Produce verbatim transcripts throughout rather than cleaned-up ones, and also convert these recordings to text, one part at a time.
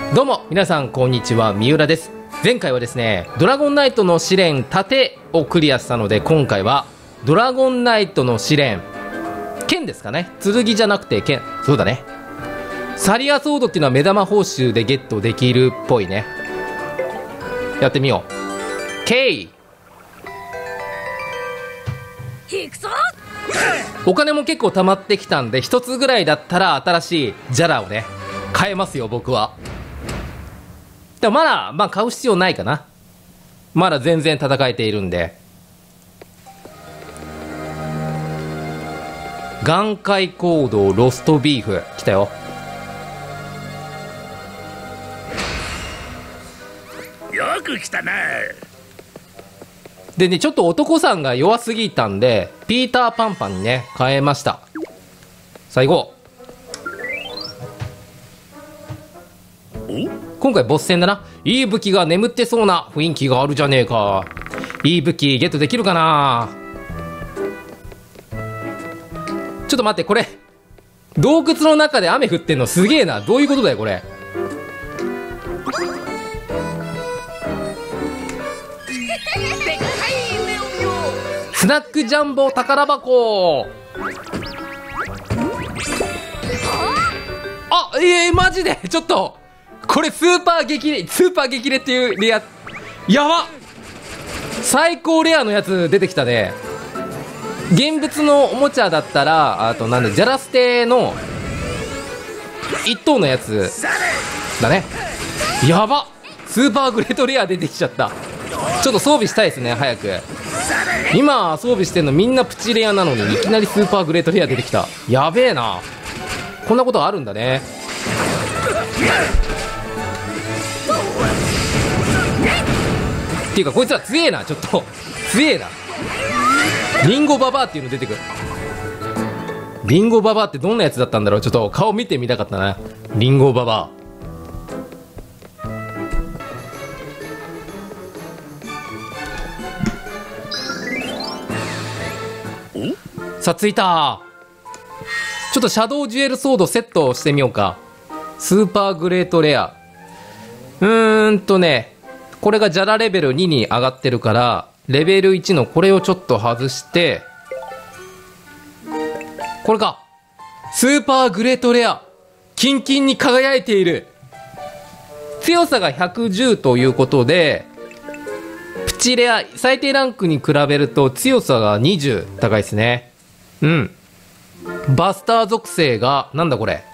どうも皆さんこんにちは、三浦です。前回はですねドラゴンナイトの試練盾をクリアしたので、今回はドラゴンナイトの試練剣ですかね。剣じゃなくて剣。そうだね、サリアソードっていうのは目玉報酬でゲットできるっぽいね。やってみよう。 K。 行くぞ。 お金も結構溜まってきたんで、一つぐらいだったら新しいジャラをね買えますよ、僕は。でもまだ、まあ、買う必要ないかな。まだ全然戦えているんで。岩塊行動ロストビーフ来たよ。 よく来たな。 でね、ちょっと男さんが弱すぎたんでピーターパンパンにね変えました。最後今回ボス戦だな。いい武器が眠ってそうな雰囲気があるじゃねえか。いい武器ゲットできるかな。ちょっと待って、これ洞窟の中で雨降ってんのすげえな。どういうことだよこれ。スナックジャンボ宝箱。あ、えー、マジでちょっとこれスーパー激レ、スーパー激レっていうレア、やばっ、最高レアのやつ出てきたね。現物のおもちゃだったら、あとなんでジャラステの一等のやつだね。やばっ、スーパーグレートレア出てきちゃった。ちょっと装備したいですね早く。今装備してんのみんなプチレアなのに、いきなりスーパーグレートレア出てきた。やべえな、こんなことあるんだね。っていうかこいつら強えな、ちょっと強えな。リンゴババアっていうの出てくる。リンゴババアってどんなやつだったんだろう。ちょっと顔見てみたかったな、リンゴババア。さあ着いた。ちょっとシャドウジュエルソードセットしてみようか。スーパーグレートレア、うーんとね、これがジャラレベルにに上がってるから、レベルいちのこれをちょっと外して、これか、スーパーグレートレア、キンキンに輝いている。強さがひゃくじゅうということで、プチレア最低ランクに比べると強さがにじゅう高いですね。うん。バスター属性がなんだこれ。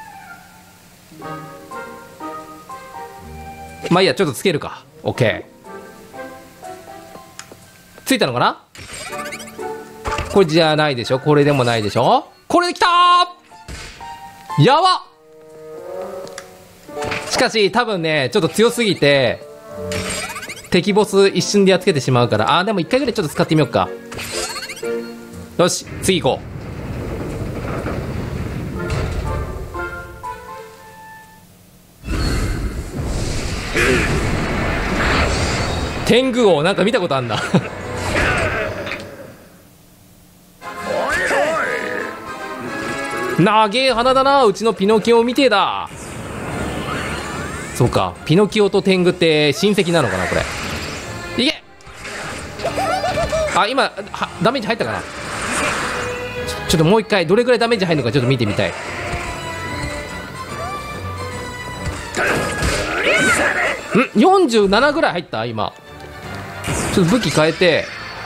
まあいいや、ちょっとつけるか。 OK。 ついたのかな。これじゃないでしょ、これでもないでしょ、これできたー。やばっ。しかし多分ねちょっと強すぎて敵ボス一瞬でやっつけてしまうから、あーでもいっかいぐらいちょっと使ってみようか。よし次行こう。天狗王なんか見たことあんな長え鼻だな、うちのピノキオみてえだ。そうか、ピノキオと天狗って親戚なのかなこれ。いけ。あ、今はダメージ入ったかな。ちょ、ちょっともう一回どれぐらいダメージ入るのかちょっと見てみたい。んよんじゅうななぐらい入った今。ちょっと武器変えて、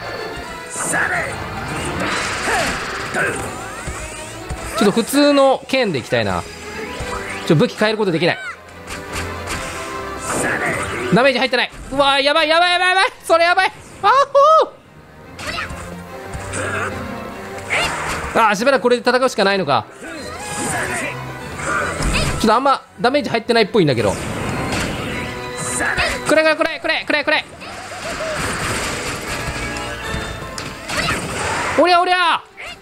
ちょっと普通の剣でいきたいな。ちょっと武器変えることできない。ダメージ入ってない。うわーやばいやばいやばいやばい、それやばい。あほーあー、しばらくこれで戦うしかないのか。ちょっとあんまダメージ入ってないっぽいんだけど。くれくれくれくれくれくれ。おりゃおりゃ。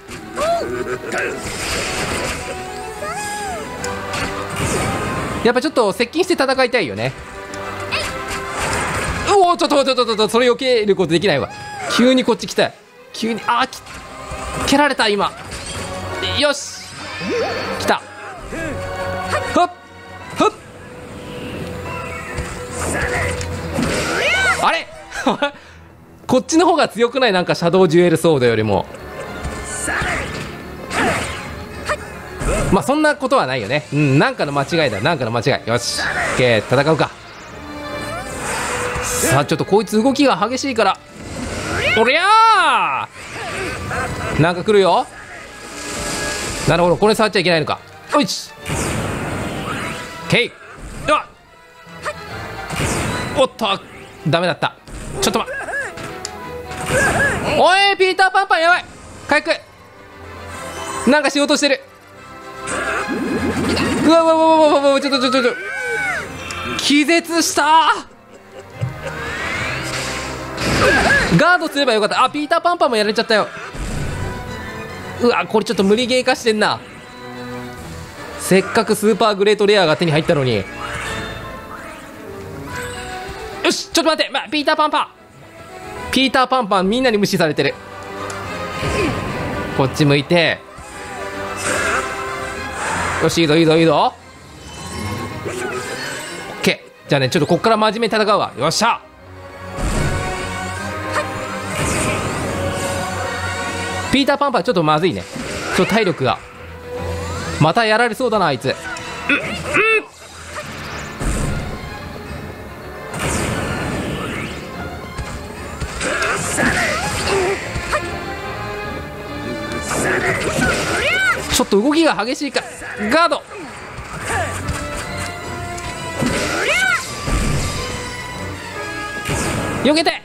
やっぱちょっと接近して戦いたいよね。うおー、ちょっとちょっとちょっとそれ避けることできないわ。急にこっち来たい。急にあーき蹴られた今。よし来た。はっはっこっちの方が強くない？なんかシャドウジュエルソードよりも。まあそんなことはないよね。うん、なんかの間違いだ、なんかの間違い。よし、オッケー、戦うか。さあちょっとこいつ動きが激しいから、おりゃー、なんか来るよ。なるほど、これ触っちゃいけないのか。おいし、オッケー。あ、おっとダメだった。ちょっと待っ、おいピーターパンパンやばい、回復。なんかしようとしてる。うわうわうわうわうわうわ、ちょっとちょっとちょっと気絶した。ガードすればよかった。あ、ピーターパンパンもやられちゃったよ。うわ、これちょっと無理ゲー化してんな。せっかくスーパーグレートレアが手に入ったのに。よし、ちょっと待って、ま、ピーターパンパンピーターパンパンみんなに無視されてる。こっち向いて、よし、いいぞいいぞいいぞ。オッケー。じゃあね、ちょっとこっから真面目に戦うわ。よっしゃ。ピーターパンパンちょっとまずいね。ちょっと体力がまたやられそうだなあいつ。うん、うん、ちょっと動きが激しいか。ガード、避けて。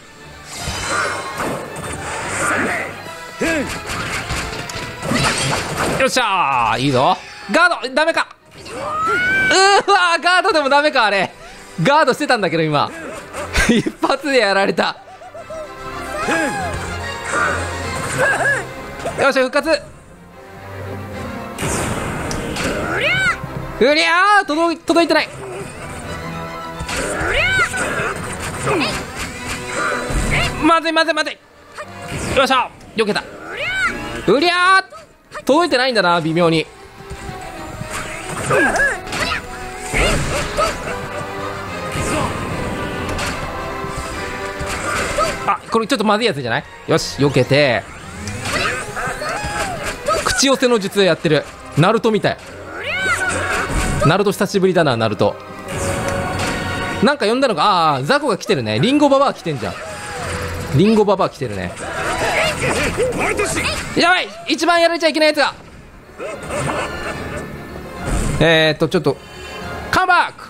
よっしゃー、いいぞ。ガードダメか。うーわー、ガードでもダメか。あれガードしてたんだけど今一発でやられた。よし、復活。うりゃー、届い届いてない。まずいまずいまずい。よっしゃ、避けた。うりゃー、届いてないんだな、微妙に。あ、これちょっとまずいやつじゃない。よし、避けて。口寄せの術やってる。ナルトみたい。ナルト久しぶりだな、ナルト。なんか呼んだのか。ああ、ザコが来てるね。リンゴババア来てんじゃん。リンゴババア来てるね。やばい、一番やられちゃいけないやつが。えーっとちょっとカムバック。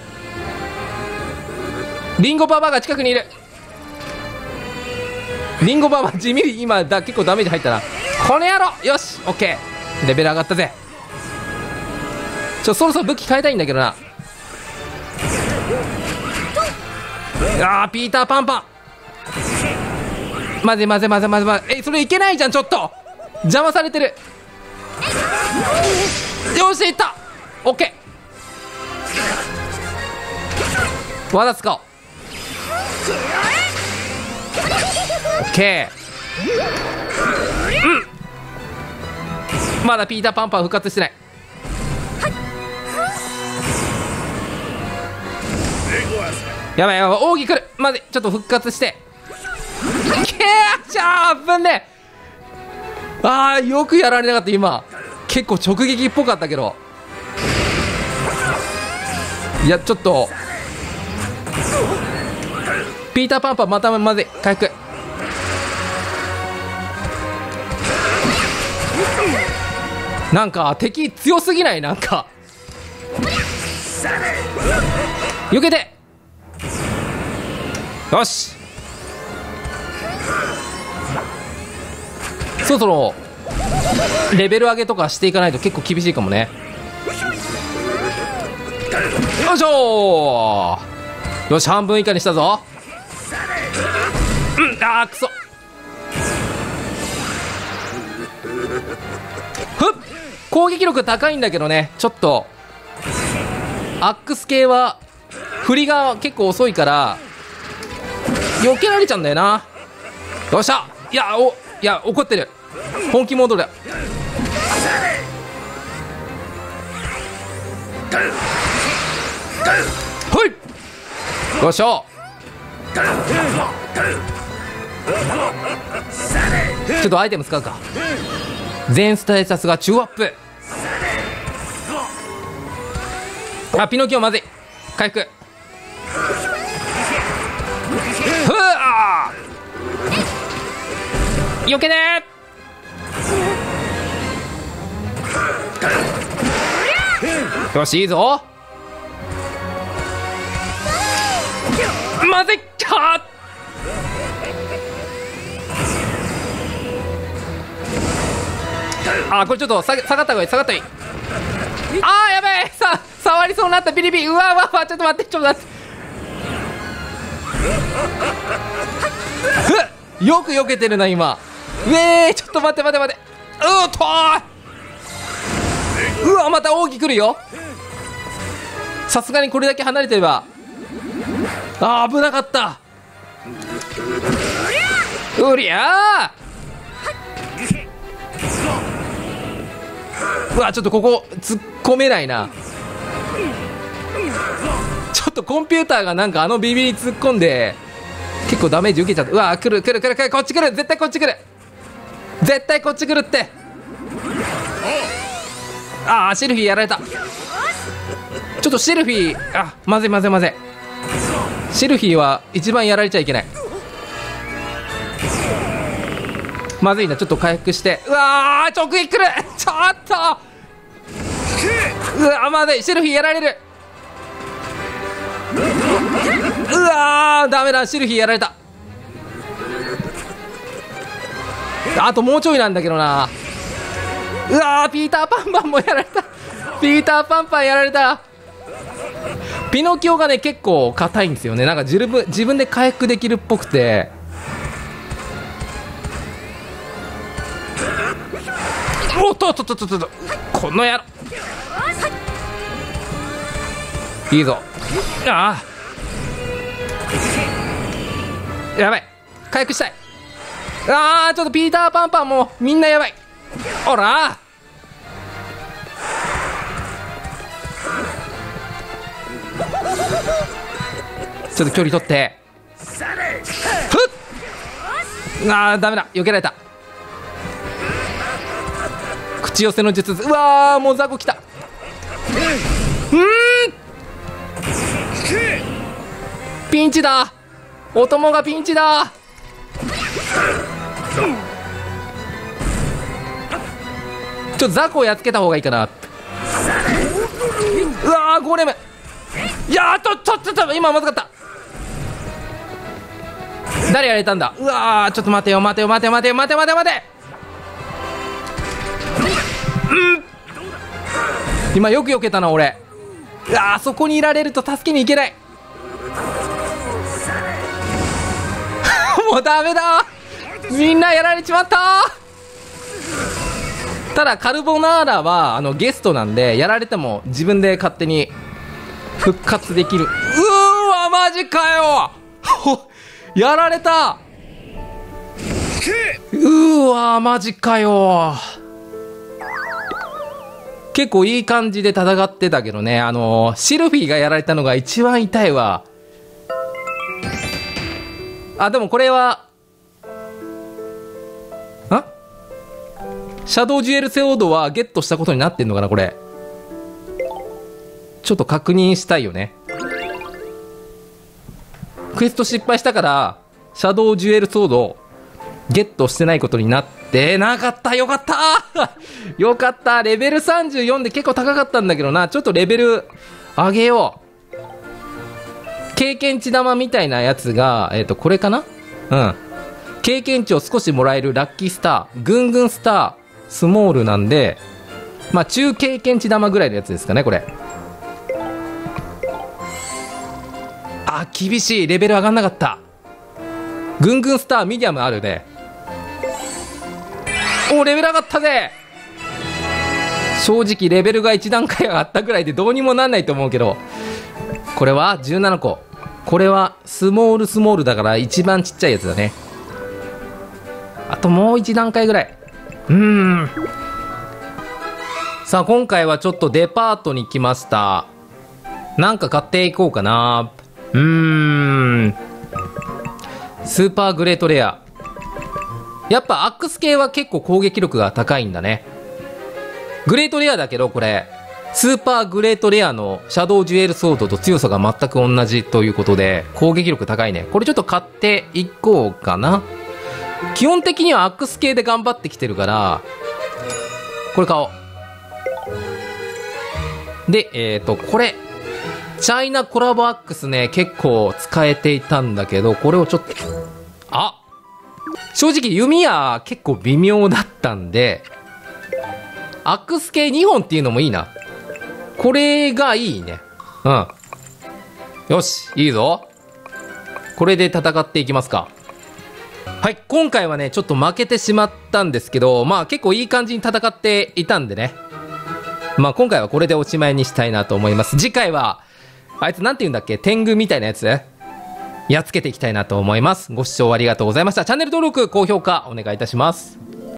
リンゴババアが近くにいる。リンゴババア地味に今だ結構ダメージ入ったな。この野郎。よし、オッケー、レベル上がったぜ。ちょそろそろ武器変えたいんだけどな。あー、ピーターパンパン、まぜまぜまぜまぜまぜ。え、それいけないじゃん、ちょっと邪魔されてる。よし、いった。オッケー、技使おう。オッケー。うん、まだピーターパンパン復活してない。やばいやばい、奥義来る。まずい、ちょっと復活して。けーちゃー、ぶんね。あー、よくやられなかった今。結構直撃っぽかったけど。いや、ちょっとピーターパンパンまたまずい、回復。なんか敵強すぎない？なんか避けて。よし、そろそろレベル上げとかしていかないと結構厳しいかもね。よいしょー。よし、半分以下にしたぞ。うん、あーくそ。ふっ、攻撃力高いんだけどね、ちょっとアックス系は振りが結構遅いから避けられちゃうんだよな。よっしゃ。いや、お、いや、怒ってる。本気モードだ。ほい、よっしゃ。 ちょっとアイテム使うか。全ステータスが中アップ。あ、ピノキオまずい。回復。ふわー、よけねー。よし、いいぞ。まずいか。あ、これちょっと下下がった方がいい、下がった方がいい。あー、やばい、さ触りそうになった。ビリビリ。うわうわうわ、ちょっと待って、ちょっと待って。ふっ、よく避けてるな今。うえー、ちょっと待って待って待って。うーっとー、うわ、また奥義来るよ。さすがにこれだけ離れてれば。あー、危なかった。うりゃー。うわ、ちょっとここ突っ込めないな。ちょっとコンピューターがなんかあのビビり突っ込んで結構ダメージ受けちゃった。うわ、来る来る来る来る、こっち来る、絶対こっち来る、絶対こっち来るって。あー、シルフィーやられた。ちょっとシルフィー、あ、まずいまずいまずい。シルフィーは一番やられちゃいけない。まずいな、ちょっと回復して。うわー、直撃来る。ちょっと、うわ、まずい。シルフィーやられる。うわー、ダメだ、シルフィーやられた。あともうちょいなんだけどな。うわー、ピーターパンパンもやられた。ピーターパンパンやられた。ピノキオがね結構硬いんですよね。なんか自分自分で回復できるっぽくて。おっとっとっとっとっと、この野郎。いいぞ。ああ、やばい、回復したい。ああ、ちょっとピーターパンパンもうみんなやばい。ほら、ちょっと距離取って。ふっ、ああ、ダメだ、避けられた。口寄せの術。うわー、もうザコ来た。うーん、ピンチだ、お供がピンチだ。ちょっとザコをやっつけた方がいいかな。うわー、ゴーレム。いやー、とっとっとっと、今まずかった。誰やられたんだ。うわー、ちょっと待てよ待てよ待てよ待てよ待てよ待てよ待て。うん、今よく避けたな俺。うわー、そこにいられると助けに行けない。もうダメだ、みんなやられちまった。ただカルボナーラはあのゲストなんで、やられても自分で勝手に復活できる。うーわ、マジかよ。やられた。うーわ、マジかよ。結構いい感じで戦ってたけどね。あのー、シルフィーがやられたのが一番痛いわ。あ、でもこれはあ、シャドウジュエルセオードはゲットしたことになってんのかな。これちょっと確認したいよね。クエスト失敗したからシャドウジュエルソードゲットしてないことになってなかった。よかったよかった。レベルさんじゅうよんで結構高かったんだけどな。ちょっとレベル上げよう。経験値玉みたいなやつが、えっとこれかな。うん、経験値を少しもらえるラッキースター、ぐんぐんスタースモールなんで、まあ中経験値玉ぐらいのやつですかねこれ。あ、厳しい、レベル上がんなかった。ぐんぐんスターミディアムあるね。お、レベル上がったぜ。正直レベルがいち段階上がったぐらいでどうにもなんないと思うけど、これはじゅうななこ。これはスモールスモールだから一番ちっちゃいやつだね。あともういち段階ぐらい。うーん、さあ今回はちょっとデパートに来ました。なんか買っていこうかな。うーん、 スーパーグレートレア。やっぱアックス系は結構攻撃力が高いんだね。グレートレアだけどこれスーパーグレートレアのシャドウジュエルソードと強さが全く同じということで攻撃力高いね。これちょっと買っていこうかな。基本的にはアックス系で頑張ってきてるからこれ買おう。でえっとこれチャイナコラボアックスね結構使えていたんだけどこれをちょっとあ正直弓矢結構微妙だったんでアックス系にほんっていうのもいいな。これがいいね。うんよしいいぞ。これで戦っていきますか。はい、今回はねちょっと負けてしまったんですけどまあ結構いい感じに戦っていたんでねまあ今回はこれでおしまいにしたいなと思います。次回はあいつなんて言うんだっけ天狗みたいなやつやっつけていきたいなと思います。ご視聴ありがとうございました。チャンネル登録高評価お願いいたします。